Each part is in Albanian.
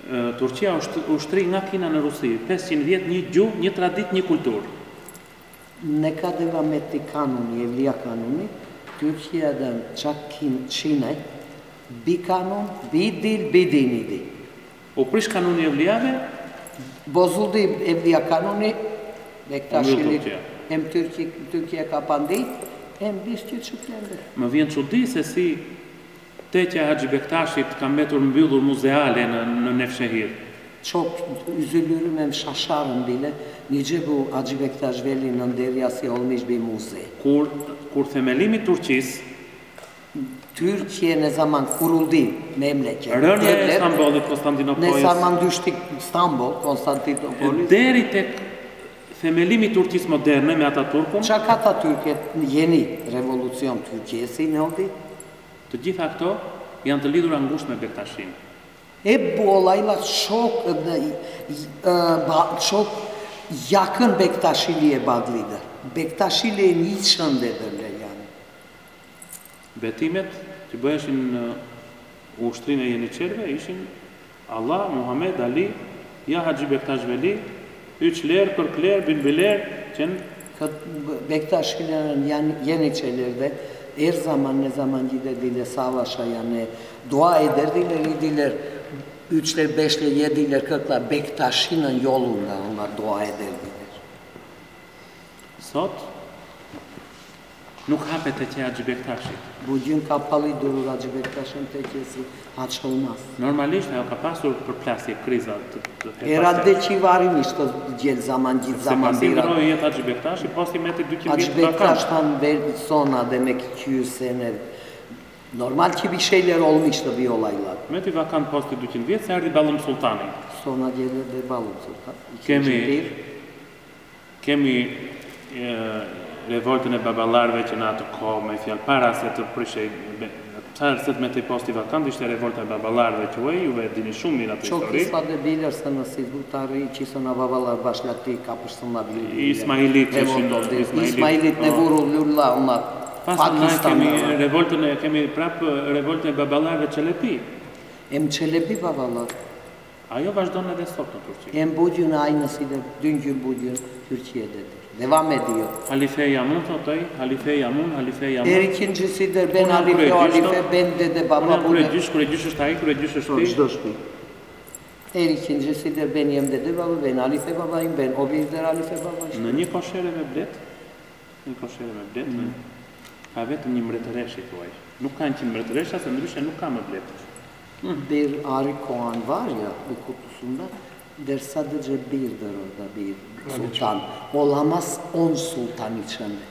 Turqia ushtri nga Kina në Rusi, 500 vjet, një gjuhë, një traditë, një kulturë. Nekadeva me ti kanuni, evlija kanuni, Türkiye'den çak Çin'e bir kanun, bir dil, bir din idi. U prish kanuni evlijave, Bozuldu evliya kanuni, Bektaşilik hem Türkiye kapandı, hem biz küçüklendi. më vjen çudi se si teqja e Haxhi Bektashit ka mbetur mbyllur muzeale në Nevşehir. Çok üzülürüm hem şaşarım bile. Nice bu Hacı Bektaş Veli'nin deryası olmuş bir müze. Kur themelimi i Turqisë, Türkiye ne zaman kuruldu memleket. rënja e Stambollit, Ne Konstantinopolis, zaman düştük İstanbul, Konstantinopolis. deri tek themelimi i Turqisë moderne me Ataturkun, Çak Atatürk'e yeni revolüsyon Türkiye'si ne oldu? të gjitha këto janë të lidhura ngushtë me Bektashin. Hep bu olaylar çok yakın Bektaşiliğe bağlıydı. Bektaşiliğe niçin dediler yani? Betimet që bëheshin në ushtrinë e Jeniçerëve ishin Allah, Muhammed, Ali, ja Haxhi Bektash Veli, üçler, kırkler, bilbiler, që Bektaşilerin yani Yeniçelerde her zaman ne zaman giderdiler savaşa yani dua ederdiler, gidiler. Üçler, beşler, yediler, kırklar Bektaşi'nin yolunda onlar dua ederdiler. sot nuk hapet teqja e Haxhi Bektashit. Bugün kapalı durur Hacı Bektaş'ın tekesi açılmaz. Normalisht ajo ka pasur përplasje, kriza të Herhalde ki varmış da gel zaman git Se zaman pasi bir ndroi jetë Haxhi Bektashi, posti meti 200 Hacı vjet bakan. Bektaş'tan sonra demek 200 sene normal ki bir şeyler olmuştu bir olaylar. Meti vakan posti 200 vjet, se erdhi Ballum Sultani. Sonra gelirdi Ballum Sultan. Kemi revoltën e baballarëve që në atë kohë me fjalë para se të prishej se të metej posti vakant ishte revolta e baballarëve quaj, juve e dini shumë mirë atë Çok histori. kısa da bilirsiniz siz bu tarihi ki sonra babalar başlattı kapışsınlar birbiriyle. İsmailit Revolt oldu. ishin İsmailit ne vurulurlar onlar. Pas na Pakistan'da. kemi prap revoltën e baballarëve Çelebi. Hem Çelebi babalar. Ajo vazhdon edhe sot në Turqi. Hem bugün aynısıyla dünkü bugün Türkiye'dedir. Devam ediyor. Halife Yamun thotoj, Halife Yamun. Her ikincisidir. Ben Unë halife, kur o e gjysh, halife, ben dede baba Unë bu kur e ne. gjysh është ai, kur e gjysh është ti. Her ikincisidir. Benim dede baba, ben halife babayım, ben o birdir halife baba işte. Në një koshere me blet, ka vetëm një mbretëreshe thuaj. Nuk kanë që mbretëresha, se ndryshe nuk ka më blet. Bir Ari Koğan var ya bu kutusunda der sadece birdir orada bir sultan. Olamaz 10 sultan içinde.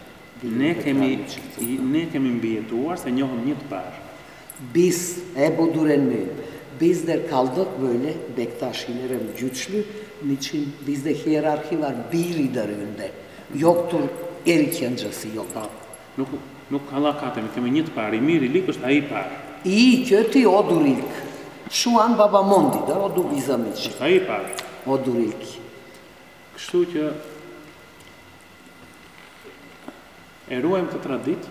Ne kemi mbijetuar se njohëm një të parë. Biz Ebu Durenli bizler kaldık böyle Bektaşilerin güçlü. Niçin bizde hiyerarşi var biridir önde. Yoktur el ikincisi yok. Nuk hallakatemi, kemi një të parë, i mirë i lik është ai i parë. İyi kötü odur ilk. Şu an babam ondidir, odur bizim için. Është ai i parë. Odur ilk. Kështu që e ruajmë të traditë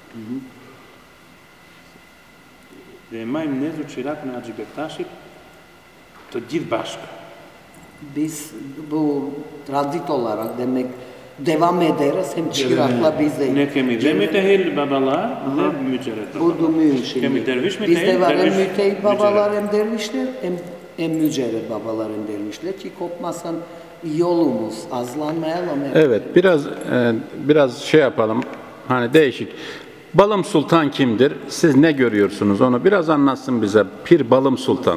dhe e majmë nezur qirakun e Haxhi Bektashit të gjithë bashkë. Biz bu tradit olarak demek devam ederiz hem çırakla biz de. Ne kemi dhe mütehil babalar dhe müceret Bu babalar. da mühim şimdi. Kemi derviş Bizde mütehil, var hem derviş mütehil babalar mücerret. hem dervişler hem mücerret babalar hem dervişler ki kopmasın yolumuz azlanmayalım. Evet, biraz şey yapalım. Hani değişik. Ballum Sultan kimdir? Siz ne görüyorsunuz? Onu biraz anlatsın bize. Pir Ballum Sultan.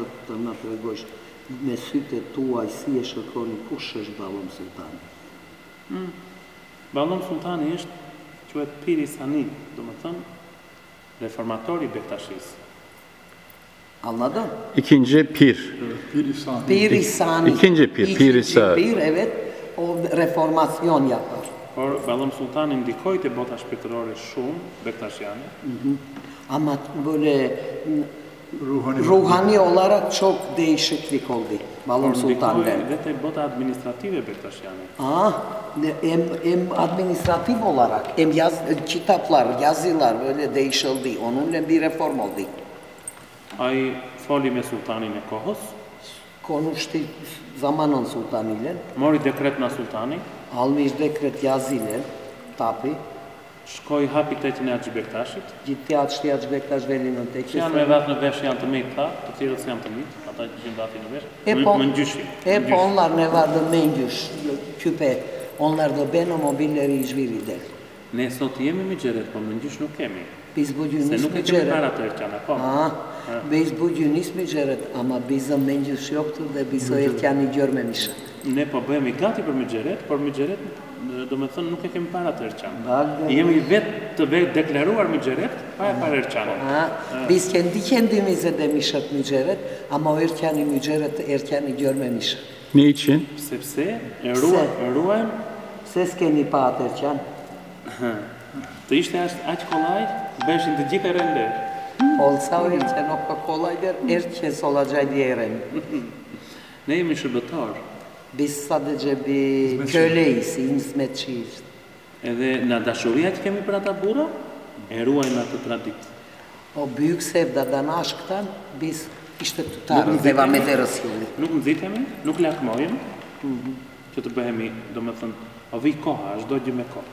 Mesute tuaj si e shikoni kush është Ballum Sultani? Ballum Sultani është quhet Piri Sani, domethënë reformatori i Bektashis. Anladın? İkinci pir. Piri Sani. İkinci pir, Piri Sani. Pir, evet, o reformasyon yapar. Por Ballum Sultani ndikoi te bota shpirtërore shumë bektashiane. Ama böyle ruhani olarak çok değişiklik oldu Ballum Sultan'dan. Dhe te bota administrative bektashiane. Hem administratif olarak hem kitaplar, yazılar böyle değişildi. Onunla bir reform oldu. Ai foli me sultanin e kohës, Konuştu zamanın sultanıyla. mori dekret nga sultani, Almış dekret yazıyla. Tapi. shkoi hapi teqin e Haxhi Bektashit, Gitti açtı Hacı Bektaş Veli'nin që janë me tekisi. vath në vesh janë të mitë, tha, të cilët s'janë të mitë, ata që gjin vati në vesh, Hep, më ngjyshi. hep onlar ne vardı mendüş, küpe. Onlar da ben mobilleri hiçbiri değil. Ne sot jemi mëngjeret, po më ngjysh nuk kemi. Biz bugün Se nuk e kemi müceret. para të erçana, po. Biz bugün müceret ama bizim mendüş yoktu ve biz o erkeni görmemişiz. Ne po bëhemi gati për mëngjeret, por mëngjeret do me thënë nuk e kemi para të erçana. Vallahi. Jemi vetë të vetë deklaruar mëngjeret, pa e para erçana. Biz kendi kendimize demişiz müceret ama o erkeni görmemişiz. Niçin? Sepse e Se. ruajmë Ses keni pa erken. të ishte aq kollaj, beshin të gjithë e rende. Olsa o erken o kolaydır, herkes olacağı diyelim. Ne jemi shërbëtar, Biz sadece bir köleyiz, hizmetçiyiz. edhe na dashuria që kemi për ata burra, e ruajmë atë traditë. O büyük sevdadan, aşktan biz işte tutarız, devam ederiz yolu. Nuk nxitemi, nuk lakmojmë, që të bëhemi, do me thënë, o vi koha, çdo gjë me kohë.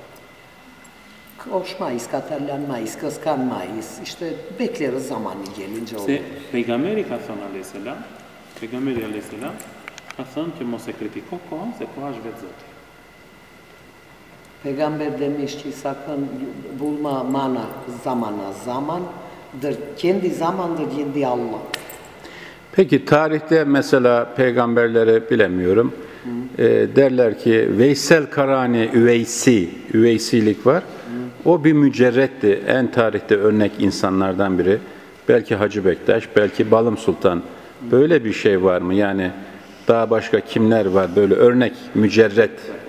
Koşmayız, katarlanmayız, kıskanmayız. İşte bekleriz zamanı gelince olur. Se pejgamberi ka thënë alayhis salam, pejgamberi alayhis salam ka thënë që mos e kritiko kohën, se koha është vetë Zoti. Peygamber demiş ki sakın bulma mana zamana zamandır. Kendi zamandır, kendi Allah. Peki tarihte mesela peygamberleri bilemiyorum. Derler ki Veysel Karani üveysilik var. O bir mücerretti. En tarihte örnek insanlardan biri. Belki Hacı Bektaş, belki Balım Sultan. Böyle bir şey var mı? Yani daha başka kimler var böyle örnek, mücerret?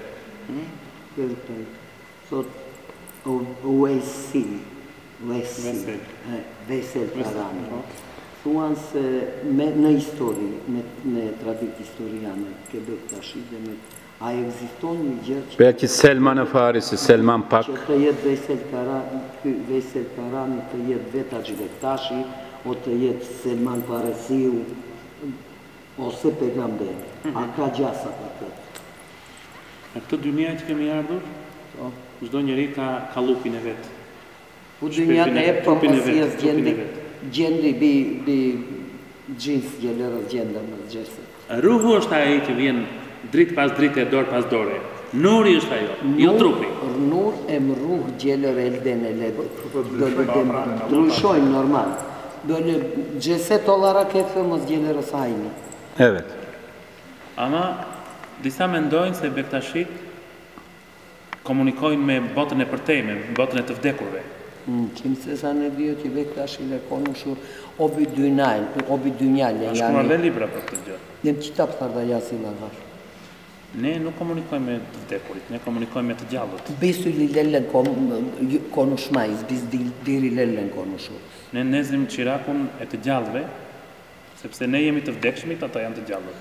Veysel Karani. Thuan se në histori, në tradit historiane, ke Bektashi dhe me a ekziston një gjë që Belki Selman-ı Farisi, Selman Pak. të jetë Veysel Karani, të jetë vetë Hacı Bektashi, o të jetë Selman Farisiu, ose pejgamberi. A ka gjasa për këtë? Në këtë dynia që kemi ardhur, çdo njeri ka kallupin e vet. Bu dünyada hep trupin e pompasiyas vet, trupin e vet. gjendi bir cins gjelërës gjendërës gjese. Ruhu është ai që vjen dritë pas drite, dorë pas dore. Nuri është ajo, jo trupi. Nur ruh gelir elden ele. Böyle duruşoyum normal. Böyle ceset olarak hepimiz geliriz aynı. Evet. Ama disa mendojnë se Bektashit komunikojnë me botën e përtejme, botën e të vdekurve. Kimse zannediyor ki Bektaş ile konuşur. O bir dünyayla Ka shkruar dhe yani. libra për këtë gjë. Nem kitaplarda yazılar var. Ne nuk komunikojmë me të vdekurit, ne komunikojmë me të gjallët. Biz ölülerle konuşmayız. Biz dirilerle konuşuruz. Ne nezim qirakun e të gjallëve, sepse ne jemi të vdekshmit, ata janë të gjallët.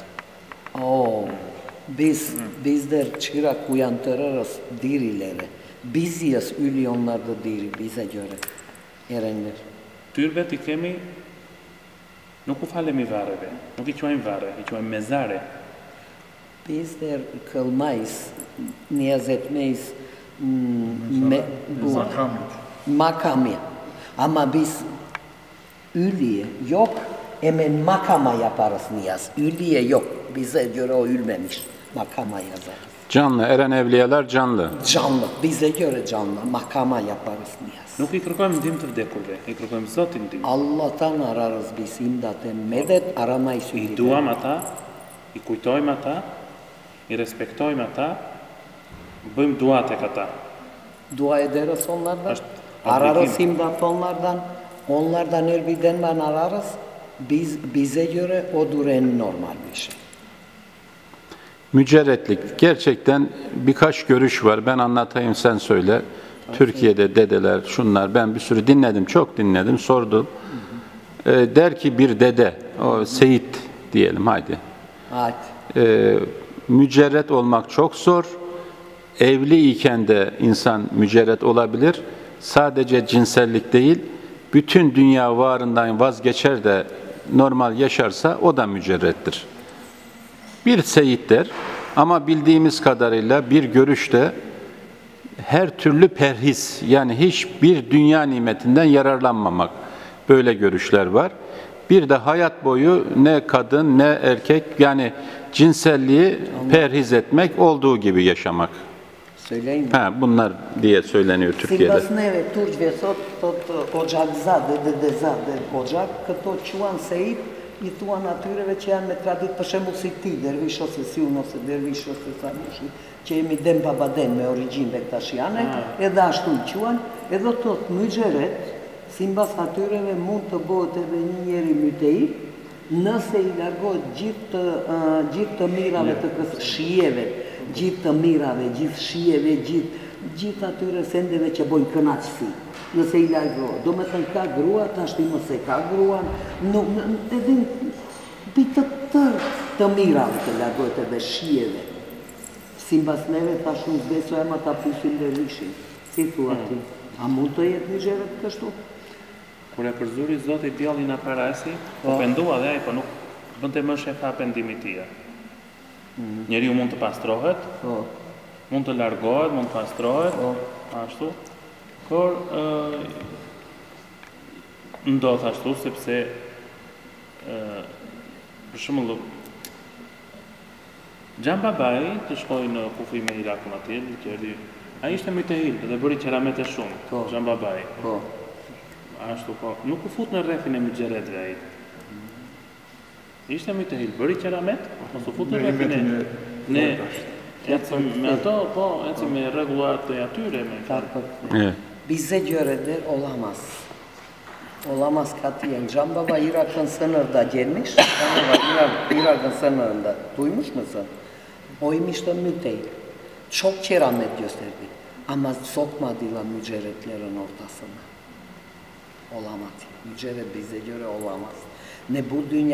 Bizler çırak uyandırırız dirileri. Biziz ölü onlar da diri bize göre. Erenler. Tyrbe i kemi, nuk u falemi vareve, nuk i quajmë vare, i quajmë mezare. Bizler kılmayız, niyaz etmeyiz makamı. Ama biz ölüye yok, hemen makama yaparız niyaz. Ölüye yok, bize göre o ölmemiş. Makama yazarız. Canlı, eren evliyalar canlı. Canlı, bize göre canlı, makama yaparız niyaz. Nuk i kërkojmë ndim të vdekurve, i kërkojmë Zotin ndim. Allah'tan ararız biz imdaten medet aramayız I ülide. duam ata, i kujtojmë ata, i respektojmë ata, bëjmë dua tek ata. Dua ederiz onlardan, Është ararız obligim. imdat onlardan elbiden ben ararız. Bize göre odur en normal bir şey. Mücerretlik. Gerçekten birkaç görüş var. Ben anlatayım sen söyle. Türkiye'de dedeler, şunlar. Ben bir sürü dinledim, çok dinledim, sordum. Der ki bir dede, o Seyit diyelim haydi. Hadi. Mücerret olmak çok zor. Evli iken de insan mücerret olabilir. Sadece cinsellik değil, bütün dünya varından vazgeçer de normal yaşarsa o da mücerrettir. Bir seyit der ama bildiğimiz kadarıyla bir görüşte her türlü perhiz, yani hiçbir dünya nimetinden yararlanmamak, böyle görüşler var. Bir de hayat boyu ne kadın ne erkek, yani cinselliği perhiz etmek, olduğu gibi yaşamak. Söyleyeyim mi? Ha, bunlar diye söyleniyor Türkiye'de. Simbasneve Turçve sot ocak zade, dede zade ocak, këto quan sejt, i thuan atyreve që janë me tradit, për shembull si ti, dervish ose si unë ose dervish ose samushi, që jemi dem babaden me origjinë bektashiane, edhe ashtu i quan, edhe thot mëxheret, simbas atyreve mund të bëhet edhe një njeri mytej, nëse i largohet gjithë të mirave të shijeve, gjithë të mirave, gjithë shijeve, gjithë atyre sendeve që bojnë kënaqësi. Nëse i largohet, do me thënë ka grua, ta shti mëse ka gruan, edhe bitë të mirave të largohet edhe shijeve. Simbas neve, ta shumë zbeso e ma ta pysin dhe rishin. Si thua ti, a mund të jetë një gjere të kështu? Kur e përzuri Zoti djallin a parasi, po pendua dhe ai, po nuk bënte më shefa pendimit tia. Njeriu mund të pastrohet, mund të largohet, mund të pastrohet, ashtu, por ndodh ashtu sepse për shembull Xhan Babai të shkoi në kufi me Irakun atje, që erdhi. Ai ishte mytehil dhe bëri qeramete shumë, Xhan Babai. Ashtu po, nuk u fut në rrethin e mëxheretëve ai. Ishte mytehil, bëri qeramet, mos u fut në rrethin e ecim me ato, po, ecim me rregullat e atyre me. Bize göredir olamaz. Olamaz katiyen. Can Baba Irak'ın sınırda gelmiş. Can Baba Irak'ın sınırında. Duymuş musun? Oymuş da mütehil. Çok keramet gösterdi. Ama sokmadılar mücerretlerin ortasına. Olamaz. Mücerret bize göre olamaz. Ne bu dünya